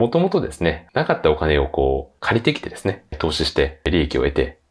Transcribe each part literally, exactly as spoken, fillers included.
もともとですね、なかったお金をこう、借りてきてですね、投資して利益を得て、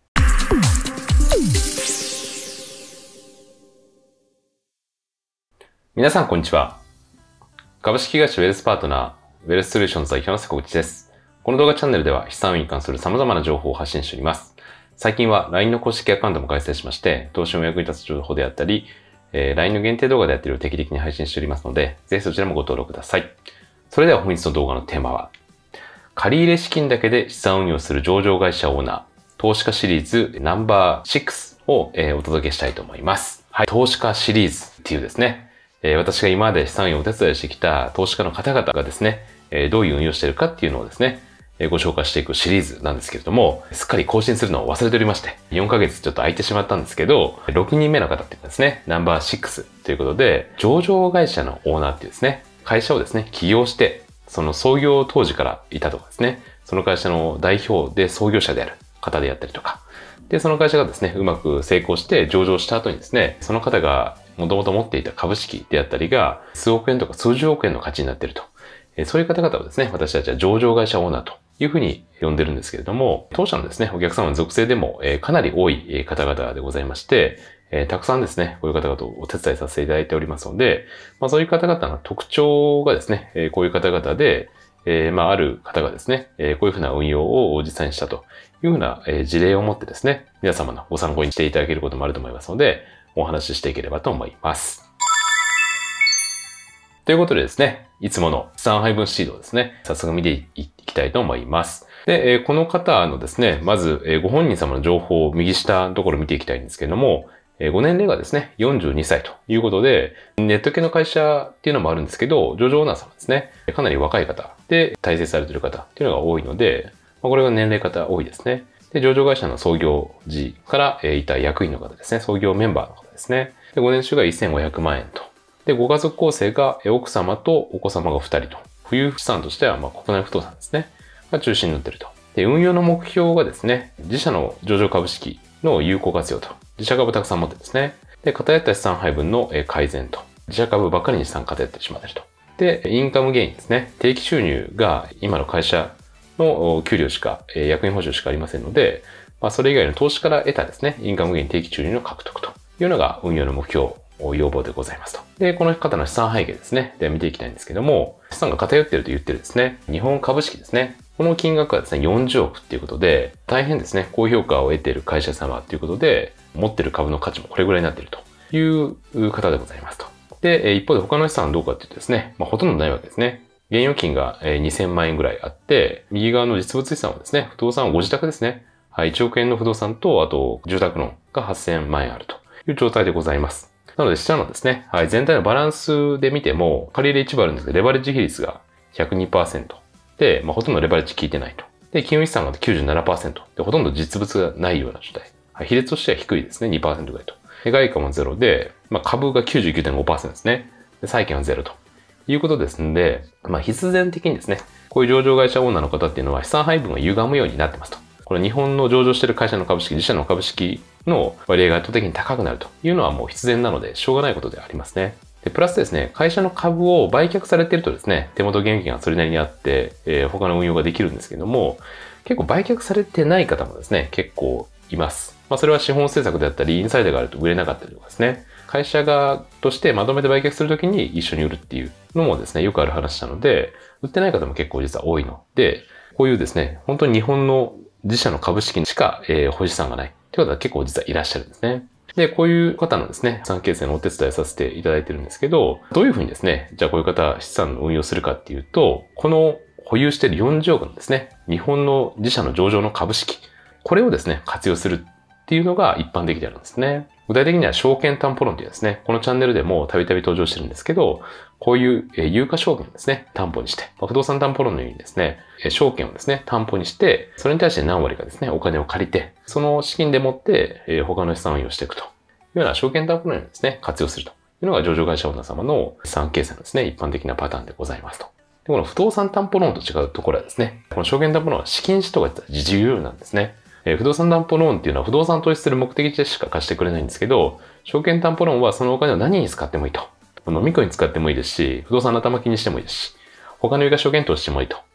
皆さんこんにちは。株式会社ウェルスパートナー、ウェルスソリューションズ代表の瀬古口です。この動画チャンネルでは資産運用に関する様々な情報を発信しております。最近は ライン の公式アカウントも開設しまして、投資の役に立つ情報であったり、えー、ライン の限定動画であったりを定期的に配信しておりますので、ぜひそちらもご登録ください。それでは本日の動画のテーマは、借入資金だけで資産運用する上場会社オーナー、投資家シリーズナンバーろくを、えー、お届けしたいと思います。はい、投資家シリーズっていうですね、えー、私が今まで資産運用をお手伝いしてきた投資家の方々がですね、えー、どういう運用をしているかっていうのをですね、えー、ご紹介していくシリーズなんですけれども、すっかり更新するのを忘れておりまして、よんかげつちょっと空いてしまったんですけど、ろくにんめの方っていうかですね、ナンバーろくということで、上場会社のオーナーっていうですね、会社をですね、起業して、その創業当時からいたとかですね、その会社の代表で創業者である方であったりとか、で、その会社がですね、うまく成功して上場した後にですね、その方がもともと持っていた株式であったりが、数億円とか数十億円の価値になっていると。そういう方々をですね、私たちは上場会社オーナーというふうに呼んでるんですけれども、当社のですね、お客様の属性でもかなり多い方々でございまして、たくさんですね、こういう方々をお手伝いさせていただいておりますので、まあ、そういう方々の特徴がですね、こういう方々で、えー、まあ、ある方がですね、えー、こういうふうな運用を実際にしたというふうな、えー、事例を持ってですね、皆様のご参考にしていただけることもあると思いますので、お話ししていければと思います。ということでですね、いつもの資産配分シードをですね、早速見ていきたいと思います。で、えー、この方のですね、まず、えー、ご本人様の情報を右下のところを見ていきたいんですけれども、ご年齢がですね、よんじゅうにさいということで、ネット系の会社っていうのもあるんですけど、上場オーナー様ですね、かなり若い方で大成されている方っていうのが多いので、これが年齢方多いですね。で、上場会社の創業時からいた役員の方ですね、創業メンバーの方ですね。で、ご年収がせんごひゃくまんえんと。で、ご家族構成が奥様とお子様がふたりと。富裕資産としては、まあ、国内不動産ですね。が中心になっていると。で、運用の目標がですね、自社の上場株式の有効活用と。自社株たくさん持ってですね。で、偏った資産配分の改善と。自社株ばっかりに資産偏ってしまっていると。で、インカムゲインですね。定期収入が今の会社の給料しか、役員報酬しかありませんので、まあ、それ以外の投資から得たですね、インカムゲイン定期収入の獲得というのが運用の目標、要望でございますと。で、この方の資産背景ですね。で、見ていきたいんですけども、資産が偏っていると言ってるですね、日本株式ですね。この金額はですね、よんじゅうおくっていうことで、大変ですね、高評価を得ている会社様ということで、持っている株の価値もこれぐらいになっているという方でございますと。で、一方で他の資産はどうかっていうとですね、まあ、ほとんどないわけですね。現預金がにせんまんえんぐらいあって、右側の実物資産はですね、不動産はご自宅ですね。はい、いちおくえんの不動産と、あと住宅ローンがはっせんまんえんあるという状態でございます。なので、下のですね、はい、全体のバランスで見ても、借入一部あるんですけど、レバレッジ比率が ひゃくにパーセント。で、まあ、ほとんどレバレッジ効いてないと。で、金融資産が きゅうじゅうななパーセント。で、ほとんど実物がないような状態。はい、比率としては低いですね。にパーセントぐらいと。で、外貨もゼロで、まあ、株が きゅうじゅうきゅうてんごパーセント ですね。で、債券はゼロということですので、まあ、必然的にですね、こういう上場会社オーナーの方っていうのは資産配分が歪むようになってますと。これ日本の上場している会社の株式、自社の株式の割合が圧倒的に高くなるというのはもう必然なので、しょうがないことでありますね。で、プラスですね、会社の株を売却されているとですね、手元現金がそれなりにあって、えー、他の運用ができるんですけども、結構売却されてない方もですね、結構います。まあ、それは資本政策であったり、インサイダーがあると売れなかったりとかですね、会社側としてまとめて売却するときに一緒に売るっていうのもですね、よくある話なので、売ってない方も結構実は多いので、こういうですね、本当に日本の自社の株式にしか、えー、保持資産がないという方は結構実はいらっしゃるんですね。で、こういう方のですね、資産形成のお手伝いさせていただいてるんですけど、どういうふうにですね、じゃあこういう方、資産の運用するかっていうと、この保有しているよんじゅうおくのですね、日本の自社の上場の株式、これをですね、活用するっていうのが一般的であるんですね。具体的には証券担保論というですね、このチャンネルでもたびたび登場してるんですけど、こういう有価証券をですね、担保にして、不動産担保論のようにですね、証券をですね、担保にして、それに対して何割かですね、お金を借りて、その資金でもって他の資産運用をしていくというような証券担保論をですね、活用するというのが上場会社オーナー様の資産形成のですね、一般的なパターンでございますと。でこの不動産担保ローンと違うところはですね、この証券担保ローンは資金使途が自由なんですね。えー、不動産担保ローンっていうのは不動産を投資する目的でしか貸してくれないんですけど、証券担保ローンはそのお金を何に使ってもいいと。飲み食いに使ってもいいですし、不動産の頭金にしてもいいですし、他の有価証券投資してもいいと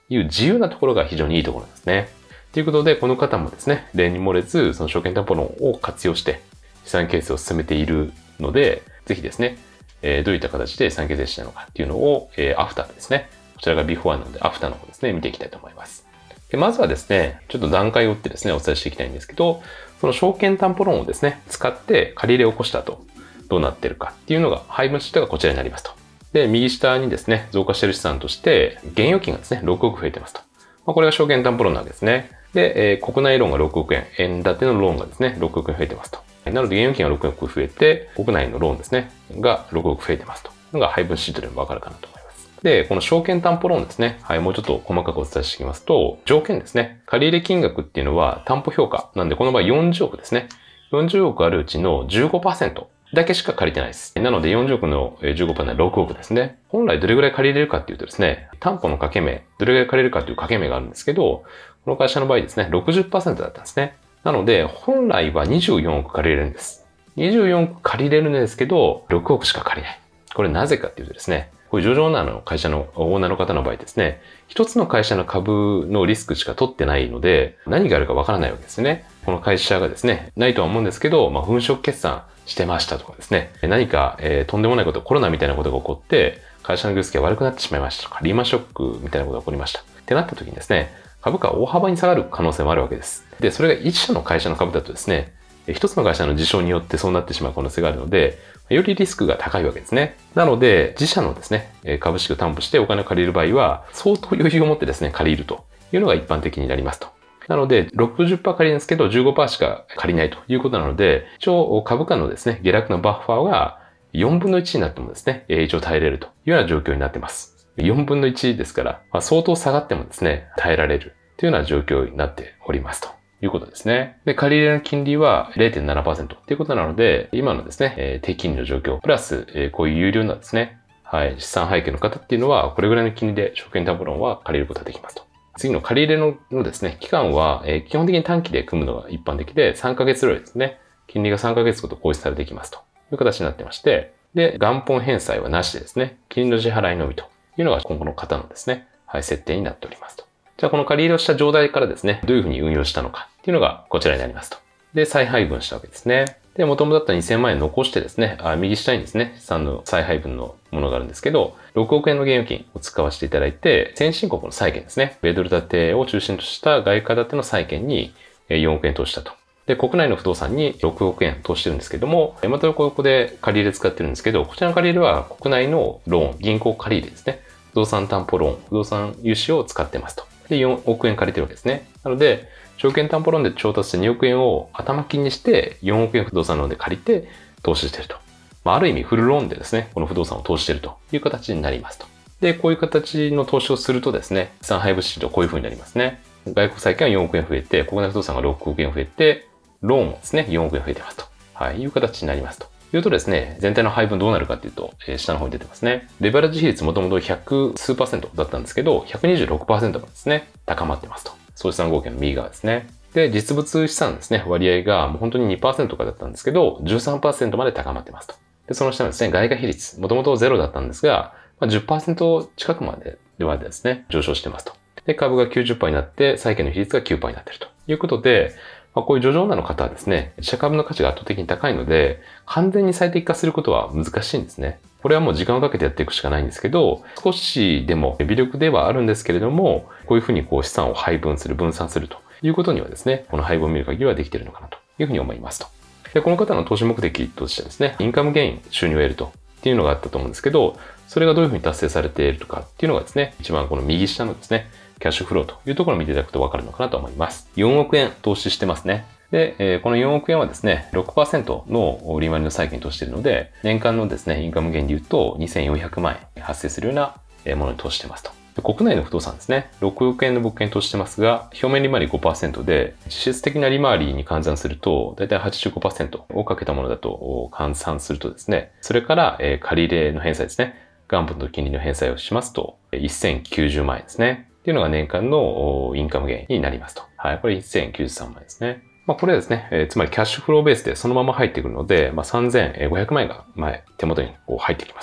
いう自由なところが非常にいいところですね。ということで、この方もですね、例に漏れず、その証券担保論を活用して、資産形成を進めているので、ぜひですね、えー、どういった形で資産形成したのかっていうのを、えー、アフターですね。こちらがビフォーなので、アフターの方ですね、見ていきたいと思います。でまずはですね、ちょっと段階を追ってですね、お伝えしていきたいんですけど、その証券担保論をですね、使って借り入れを起こした後、どうなってるかっていうのが、配分シートがこちらになりますと。で、右下にですね、増加している資産として、現預金がですね、ろくおく増えてますと。まあ、これが証券担保論なわけですね。で、えー、国内ローンがろくおくえん、円建てのローンがですね、ろくおくえん増えてますと。なので、現預金がろくおく増えて、国内のローンですね、がろくおく増えてますと。のが配分シートでもわかるかなと思います。で、この証券担保ローンですね。はい、もうちょっと細かくお伝えしていきますと、条件ですね。借入金額っていうのは担保評価。なんで、この場合よんじゅうおくですね。よんじゅうおくあるうちの じゅうごパーセント だけしか借りてないです。なので、よんじゅうおくの じゅうごパーセント ならろくおくですね。本来どれぐらい借りれるかっていうとですね、担保の掛け目、どれぐらい借りれるかっていう掛け目があるんですけど、この会社の場合ですね、ろくじゅっパーセント だったんですね。なので、本来はにじゅうよんおく借りれるんです。にじゅうよんおく借りれるんですけど、ろくおくしか借りない。これなぜかっていうとですね、こういう上場オーナーの会社のオーナーの方の場合ですね、一つの会社の株のリスクしか取ってないので、何があるかわからないわけですね。この会社がですね、ないとは思うんですけど、まあ、粉飾決算してましたとかですね、何か、えー、とんでもないこと、コロナみたいなことが起こって、会社の業績が悪くなってしまいましたとか、リーマンショックみたいなことが起こりました。ってなった時にですね、株価は大幅に下がる可能性もあるわけです。で、それが一社の会社の株だとですね、一つの会社の事象によってそうなってしまう可能性があるので、よりリスクが高いわけですね。なので、自社のですね、株式を担保してお金を借りる場合は、相当余裕を持ってですね、借りるというのが一般的になりますと。なので、ろくじゅっパーセント 借りるんですけど、じゅうごパーセント しか借りないということなので、一応株価のですね、下落のバッファーがよんぶんのいちになってもですね、一応耐えれるというような状況になっています。よんぶんのいちですから、まあ、相当下がってもですね、耐えられるというような状況になっておりますと。いうことですね。で、借り入れの金利は れいてんななパーセント ということなので、今のですね、えー、低金利の状況、プラス、えー、こういう有料なですね、はい、資産背景の方っていうのは、これぐらいの金利で証券担保ローンは借りることができますと。次の借り入れののですね、期間は、えー、基本的に短期で組むのが一般的で、さんかげつぐらいですね、金利がさんかげつごと行使されてきますという形になってまして、で、元本返済はなしでですね、金利の支払いのみというのが今後の方のですね、はい、設定になっておりますと。じゃあこの借り入れをした状態からですね、どういうふうに運用したのかっていうのがこちらになりますと。で、再配分したわけですね。で、元々だったにせんまんえん残してですね、あ右下にですね、資産の再配分のものがあるんですけど、ろくおくえんの現預金を使わせていただいて、先進国の債券ですね、米ドル建てを中心とした外貨建ての債券によんおくえん投資したと。で、国内の不動産にろくおくえん投資してるんですけども、またここで借り入れ使ってるんですけど、こちらの借り入れは国内のローン、銀行借り入れですね、不動産担保ローン、不動産融資を使ってますと。で、よんおくえん借りてるわけですね。なので、証券担保ローンで調達したにおくえんを頭金にして、よんおくえん不動産ローンで借りて投資していると。まあ、ある意味フルローンでですね、この不動産を投資しているという形になりますと。で、こういう形の投資をするとですね、資産配分シートこういう風になりますね。外国債券はよんおくえん増えて、国内不動産がろくおくえん増えて、ローンもですね、よんおくえん増えてますと。はい、いう形になりますと。いうとですね、全体の配分どうなるかっていうと、えー、下の方に出てますね。レバレッジ比率もともとひゃく数パーセントだったんですけど、ひゃくにじゅうろくパーセントまでですね、高まってますと。総資産合計の右側ですね。で、実物資産ですね、割合がもう本当に にパーセント とかだったんですけど、じゅうさんパーセント まで高まってますと。で、その下のですね、外貨比率、もともとゼロだったんですが、まあ、じゅっパーセント 近くまでではですね、上昇してますと。で、株が きゅうじゅっパーセント になって、債券の比率が きゅうパーセント になっているということで、まあ、こういう上場オーナーの方はですね、自社株の価値が圧倒的に高いので、完全に最適化することは難しいんですね。これはもう時間をかけてやっていくしかないんですけど、少しでも微力ではあるんですけれども、こういうふうにこう資産を配分する、分散するということにはですね、この配分を見る限りはできているのかなというふうに思いますと。で、この方の投資目的としてですね、インカムゲイン、収入を得るとっていうのがあったと思うんですけど、それがどういうふうに達成されているとかっていうのがですね、一番この右下のですね、キャッシュフローというところを見ていただくとわかるのかなと思います。よんおくえん投資してますね。で、えー、このよんおくえんはですね、ろくパーセント の利回りの債券に投資しているので、年間のですね、インカムゲインで言うとにせんよんひゃくまんえん発生するようなものに投資してますと。で国内の不動産ですね、ろくおくえんの物件に投資してますが、表面利回り ごパーセント で、実質的な利回りに換算すると、だいたい はちじゅうごパーセント をかけたものだと換算するとですね、それから、えー、借り入れの返済ですね、元本と金利の返済をしますと、せんきゅうじゅうまんえんですね。っていうのが年間のインカムゲインになりますと。はい、これせんきゅうじゅうさんまんえんですね。まあこれはですね、えー、つまりキャッシュフローベースでそのまま入ってくるので、まあ、さんぜんごひゃくまんえんが前、手元にこう入ってきますと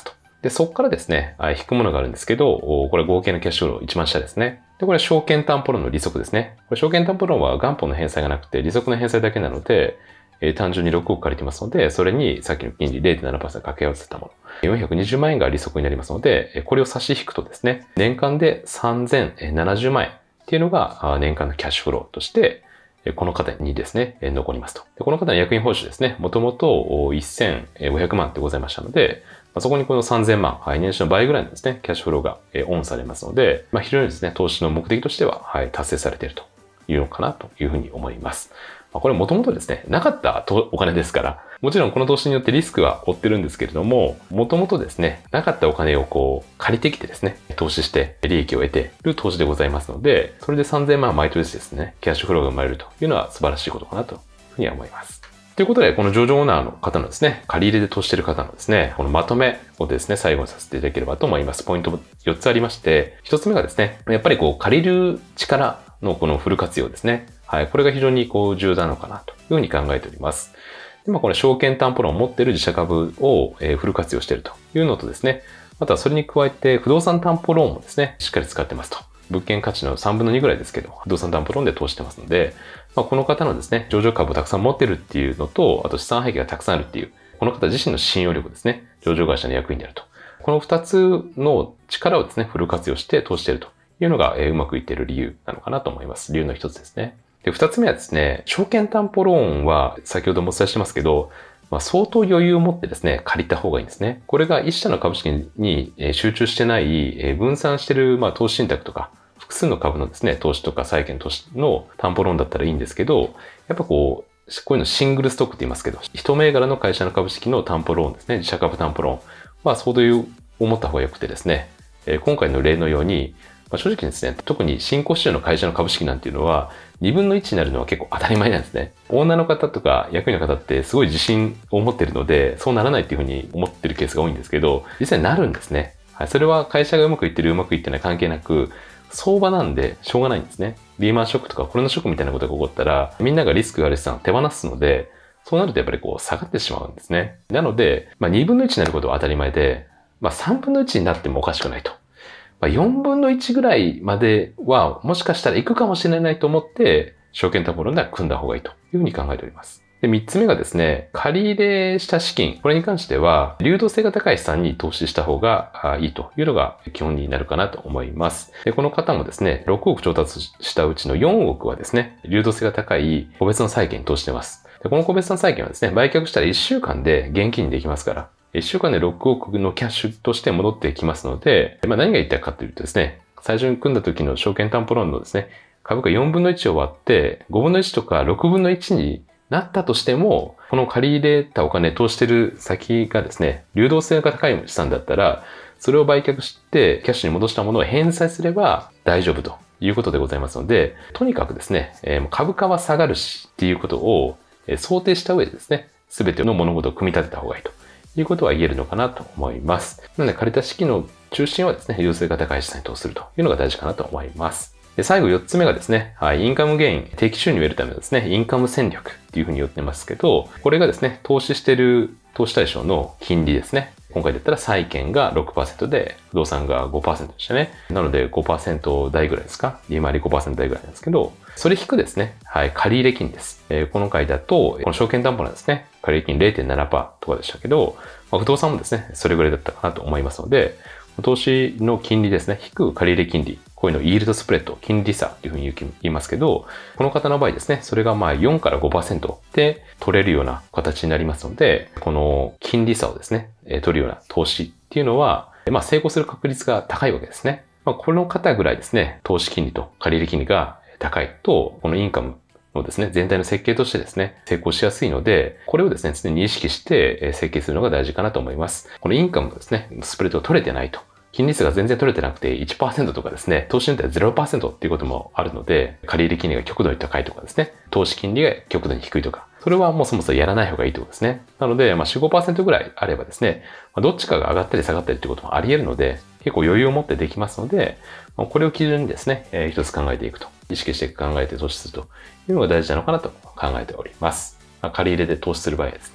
で、そこからですね、引くものがあるんですけど、これ合計のキャッシュフロー一番下ですね。で、これ証券担保ローンの利息ですね。これ証券担保ローンは元本の返済がなくて利息の返済だけなので、えー、単純にろくおく借りてますので、それにさっきの金利 ゼロてんななパーセント 掛け合わせたもの。よんひゃくにじゅうまんえんが利息になりますので、これを差し引くとですね、年間でさんぜんななじゅうまんえんっていうのが年間のキャッシュフローとして、この方にですね、残りますと。でこの方の役員報酬ですね、もともとせんごひゃくまんってございましたので、そこにこのさんぜんまん、はい、年収の倍ぐらいのですね、キャッシュフローがオンされますので、まあ、非常にですね、投資の目的としては、はい、達成されているというのかなというふうに思います。まあ、これもともとですね、なかったお金ですから、もちろんこの投資によってリスクは負ってるんですけれども、もともとですね、なかったお金をこう借りてきてですね、投資して利益を得ている投資でございますので、それでさんぜんまん毎年ですね、キャッシュフローが生まれるというのは素晴らしいことかなというふうには思います。ということで、この上場オーナーの方のですね、借り入れで投資している方のですね、このまとめをですね、最後にさせていただければと思います。ポイントよっつありまして、ひとつめがですね、やっぱりこう借りる力のこのフル活用ですね。はい、これが非常にこう重要なのかなというふうに考えております。で、まあ、これ証券担保ローンを持っている自社株をフル活用しているというのとですね、またはそれに加えて不動産担保ローンもですね、しっかり使ってますと。物件価値のさんぶんのにぐらいですけど、不動産担保ローンで投資してますので、まあ、この方のですね、上場株をたくさん持ってるっていうのと、あと資産背景がたくさんあるっていう、この方自身の信用力ですね、上場会社の役員であると。このふたつの力をですね、フル活用して投資しているというのが、えー、うまくいっている理由なのかなと思います。理由の一つですね。で、二つ目はですね、証券担保ローンは先ほどもお伝えしてますけど、まあ、相当余裕を持ってですね、借りた方がいいんですね。これが一社の株式に集中してない、分散してる、まあ、投資信託とか、複数の株のですね、投資とか債券投資の担保ローンだったらいいんですけど、やっぱこう、こういうのシングルストックって言いますけど、一銘柄の会社の株式の担保ローンですね、自社株担保ローンは相当余裕を持った方が良くてですね、今回の例のように、まあ、正直ですね、特に新興市場の会社の株式なんていうのは、にぶんのいちになるのは結構当たり前なんですね。オーナーの方とか役員の方ってすごい自信を持っているので、そうならないっていうふうに思ってるケースが多いんですけど、実際なるんですね。はい、それは会社がうまくいってるうまくいってない関係なく、相場なんでしょうがないんですね。リーマンショックとかコロナショックみたいなことが起こったら、みんながリスクがある資産を手放すので、そうなるとやっぱりこう下がってしまうんですね。なので、まあ、にぶんのいちになることは当たり前で、まあ、さんぶんのいちになってもおかしくないと。まあ、よんぶんのいちぐらいまではもしかしたら行くかもしれないと思って、証券担保ローンでは組んだ方がいいというふうに考えております。で、三つ目がですね、借り入れした資金、これに関しては、流動性が高い資産に投資した方がいいというのが基本になるかなと思います。で、この方もですね、ろくおく調達したうちのよんおくはですね、流動性が高い個別の債券に投資してます。で、この個別の債券はですね、売却したらいっしゅうかんで現金にできますから、いっしゅうかんでろくおくのキャッシュとして戻ってきますので、まあ、何が言いたいかというとですね、最初に組んだ時の証券担保ローンのですね、株価よんぶんのいちを割ってごぶんのいちとかろくぶんのいちになったとしても、この借り入れたお金投資してる先がですね、流動性が高い資産だったら、それを売却してキャッシュに戻したものを返済すれば大丈夫ということでございますので、とにかくですね、株価は下がるしっていうことを想定した上でですね、すべての物事を組み立てた方がいいということは言えるのかなと思います。なので借りた資金の中心はですね、流動性が高い資産に投資するというのが大事かなと思います。で、最後よっつめがですね、はい、インカムゲイン、定期収入を得るためのですね、インカム戦略っていうふうに言ってますけど、これがですね、投資している投資対象の金利ですね。今回だったら債券が ろくパーセント で、不動産が ごパーセント でしたね。なので ごパーセント 台ぐらいですか？利回り ごパーセント 台ぐらいなんですけど、それ引くですね、はい、借入金です。えー、この回だと、この証券担保なんですね、借入金 ゼロてんななパーセント とかでしたけど、まあ、不動産もですね、それぐらいだったかなと思いますので、投資の金利ですね、引く借入金利。こういうのをイールドスプレッド、金利差というふうに言いますけど、この方の場合ですね、それがまあよんからごパーセントで取れるような形になりますので、この金利差をですね、取るような投資っていうのは、まあ成功する確率が高いわけですね。まあ、この方ぐらいですね、投資金利と借入金利が高いと、このインカムのですね、全体の設計としてですね、成功しやすいので、これをですね、常に意識して設計するのが大事かなと思います。このインカムですね、スプレッドが取れてないと。金利差が全然取れてなくて いちパーセント とかですね、投資によっては ゼロパーセント っていうこともあるので、借入金利が極度に高いとかですね、投資金利が極度に低いとか、それはもうそもそもやらない方がいいということですね。なので、まあ、よん、ごパーセント ぐらいあればですね、どっちかが上がったり下がったりっていうこともあり得るので、結構余裕を持ってできますので、これを基準にですね、えー、一つ考えていくと、意識して考えて投資するというのが大事なのかなと考えております。まあ、借り入れで投資する場合はですね。そ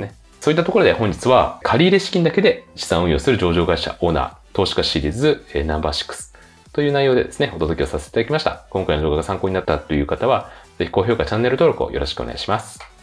そういったところで本日は借入資金だけで資産運用する上場会社オーナー、投資家シリーズナンバーシックスという内容でですね、お届けをさせていただきました。今回の動画が参考になったという方は、ぜひ高評価、チャンネル登録をよろしくお願いします。